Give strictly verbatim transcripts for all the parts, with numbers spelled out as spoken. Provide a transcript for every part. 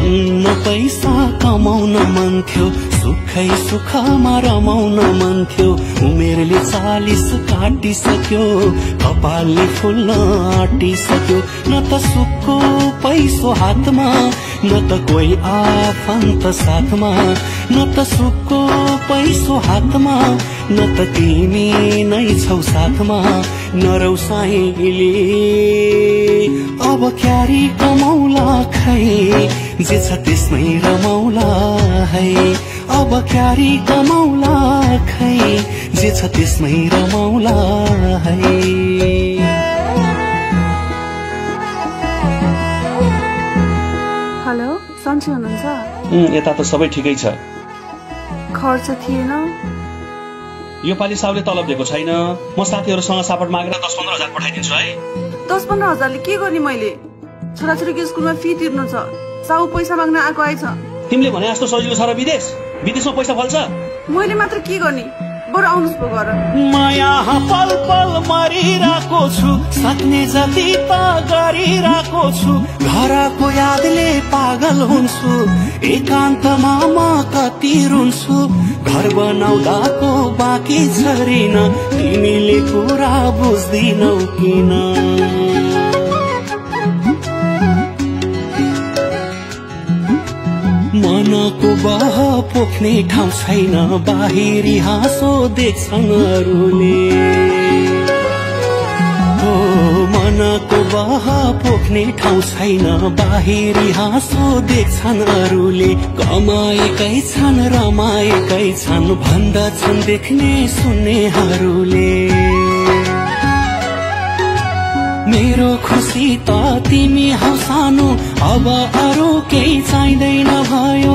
धन्न पैसा कमाउन मन थियो, सुखै सुखमा रमाउन मन थियो। उमेरले चालिस काटिसक्यो, कपालले फुल्न आँटिसक्यो। न त सुखको पैसो हातमा, न त कोही आफन्त साथमा। न त सुखको पैसो हातमा, न त तिमी नै छौ साथमा। नरौ साइले अब क्यारी कमाउला खै, जे छ त्यसमै रमाउला है। अब क्यारी कमाउला खै, जे छ त्यसमै रमाउला है। हेलो, सन्चै हुनुहुन्छ? यता त सबै ठिकै छ। खर्च थिएन? यो पालि साउले तलब दिएको छैन। म साथीहरूसँग सापट मागेर दस पन्ध्र हजार पठाइदिन्छु है। दस पन्ध्र हजारले के गर्ने? मैले छोराछोरीको स्कुलमा फी तिर्नु छ। साउ पैसा माग्न आएको आएछ। तिमीले भने जस्तो सजिलो छ र विदेश? विदेशमा पैसा फल्छ? मैले मात्र के गर्ने? बरु आउनुहोस् पो गर। म यहाँ पल पल मरिरहेको छु, सक्ने जति त गरिरहेको छु। घरको यादले पागल हुन्छु, एकान्तमा म कति रुन्छु। घर बनाउँदाको बाँकी छरिन, तिमीले कुरा बुझ्दिनौ किन? मनको बह पोख्ने ठाउँ छैन, बाहिरी हाँसो देख्छन् अरूले। हो मनको बह पोख्ने ठाउँ छैन, बाहिरी हाँसो देख्छन् अरूले। कमाएकै छन् रमाएकै छन्, भन्दछन् देख्ने सुन्नेहरूले। मेरो खुसी त तिमी हौ सानो, अब अरू केही चाहिँदैन भयो।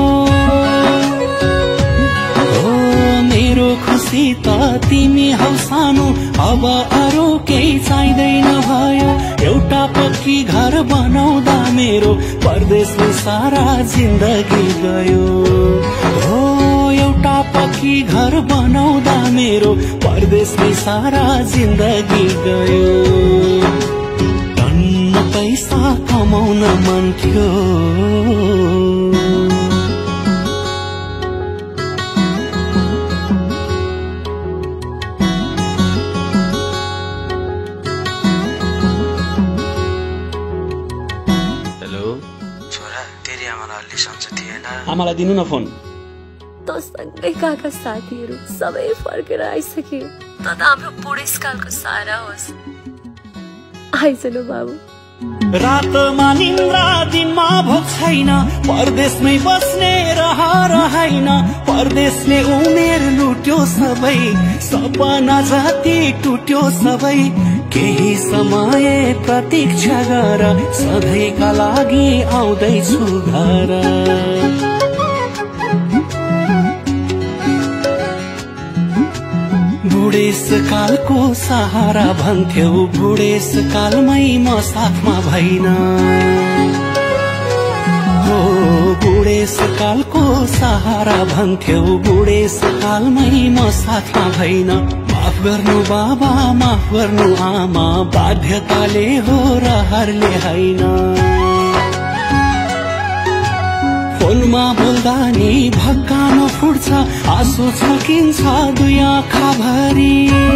हो मेरो खुसी त तिमी हौ सानो, अब अरू केही चाहिँदैन भयो। एउटा पक्की घर बनाउँदा मेरो परदेशले सारा जिन्दगी गयो। हो एउटा पक्की घर बनाउँदा मेरो परदेशले सारा जिन्दगी गयो। पैसा कमाउन मन थियो, हेलो छोरा, तेरी आमालाई अलि सन्चो थिएन? आमालाई दिनु न फोन। तँसँगै गएका साथीहरू सबै फर्केर आइसके। त त हाम्रो बुढेसकालको सारा होस्। आइसनु बाबु। रातमा निन्द्रा दिनमा भोक छैन, परदेशमै बस्ने रहर हैन। परदेशले उमेर लुट्यो सबै, सपना जति टुट्यो सबै। केही समय प्रतीक्षा गर, सधैँका लागि आउँदैछु घर। बुढेसकालको सहारा भन्थ्यौ, बुढेसकालमै म साथमा भइन। हो बुढेसकालको सहारा भन्थ्यौ, बुढेसकालमै म साथमा भइन। माफ गर्नु बाबा, माफ गर्नु आमा, बाध्यताले हो रहरले होइन। फोनमा बोल्दा नि भक्कानो फुट्छ, आँसु छल्किन्छ दुई आँखाभरि।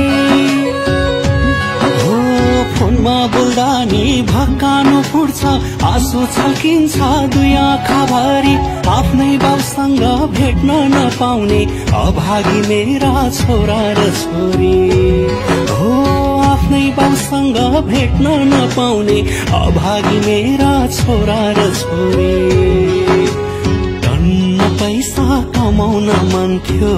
हो फोनमा बोल्दा नि भक्कानो फुट्छ, आँसु छल्किन्छ दुई आँखाभरि। आफ्नै बाउसँग भेट्न नपाउने अभागी मेरा छोरा र छोरी। हो आफ्नै बाउसँग भेट्न नपाउने अभागी मेरा छोरा र छोरी। पैसा कमाउन मन थियो,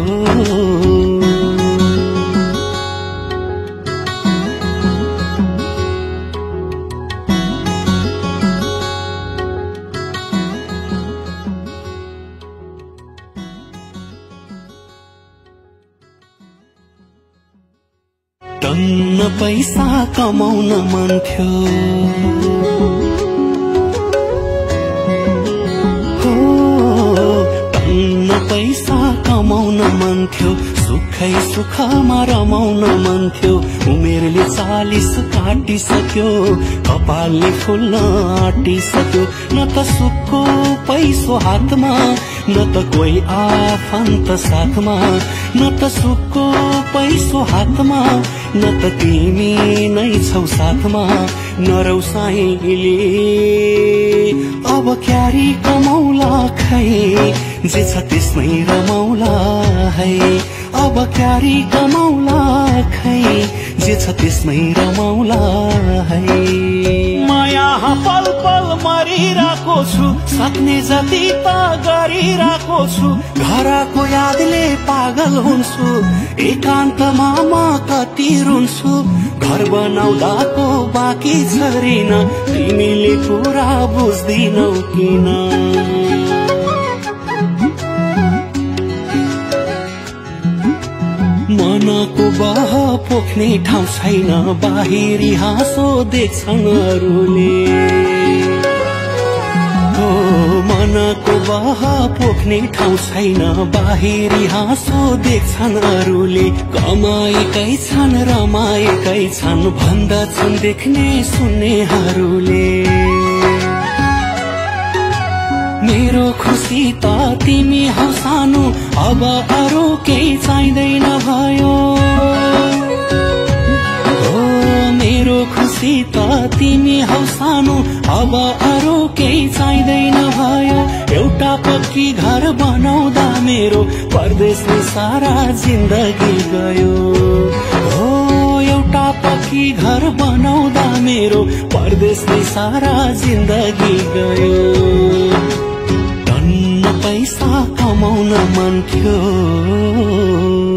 टन्न पैसा कमाउन मन थियो। पैसा कमाउन मन थियो, सुखै सुखमा रमाउन मन थियो। उमेरले चालिस काटिसक्यो, कपालले फुल्न आँटिसक्यो। न त सुखको पैसो हातमा न त कोही आफन्त साथमा न त सुखको पैसो हातमा न त तिमी नै छौ साथमा नरौ साइले अब क्यारी कमौला खै जे छ त्यसमै रमौला है अब क्यारी कमौला खै जे छ त्यसमै रमौला है माया पल पल मरिरहेको छु सक्ने जति त गरिरहेको छु घरको यादले पागल हुन्छु एकान्तमा म कति रुन्छु घर बनाउँदाको बाँकी छरिन तिमीले पुरा बुझ्दिनौ किन मनको बह पोख्ने ठाउँ छैन बाहिरी हाँसो देख्छन् अरूले हो मनको बह पोख्ने ठाउँ छैन बाहिरी हाँसो देख्छन् अरूले कमाएकै छन् रमाएकै छन् भन्दछन् देख्ने सुन्नेहरूले मेरो खुसी त तिमी हौ सानो अब अरू केही चाहिँदैन भयो हो मेरो खुसी त तिमी हौ सानो अब अरू केही चाहिँदैन भयो एउटा पक्की घर बनाउँदा मेरो परदेशले सारा जिन्दगी गयो हो एउटा पक्की घर बनाउँदा मेरो परदेशले सारा जिन्दगी गयो पैसा कमाउन मन थियो